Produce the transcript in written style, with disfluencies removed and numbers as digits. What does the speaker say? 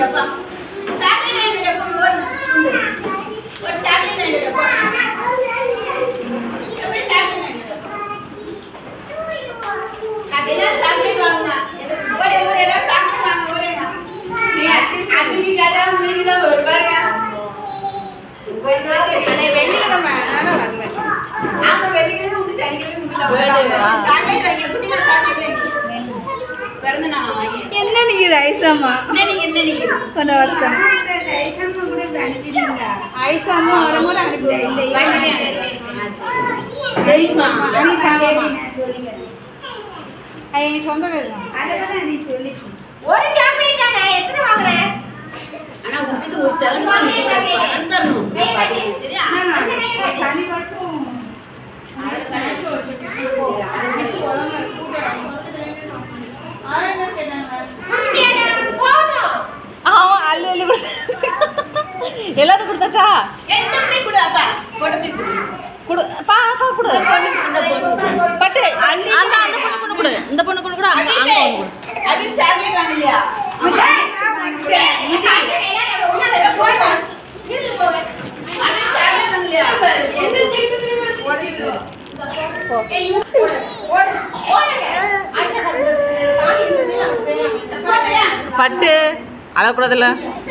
என்ன நீங்க ரைசம்மா கொஞ்சம் வருஷம் ஐசம்மா வரும்போது என் சொந்த பேர் ஒரு சாக்லேட் தானே எத்தனை வாங்குறேன் ஆனா உங்களுக்கு ஒரு 7 வாங்கணும் சரியா தண்ணி மட்டும் எல்லாத்துக்கும் கொடுத்தாச்சா பட்டு இந்த பொண்ணு கூட பட்டு அழக்கூடாதுல்ல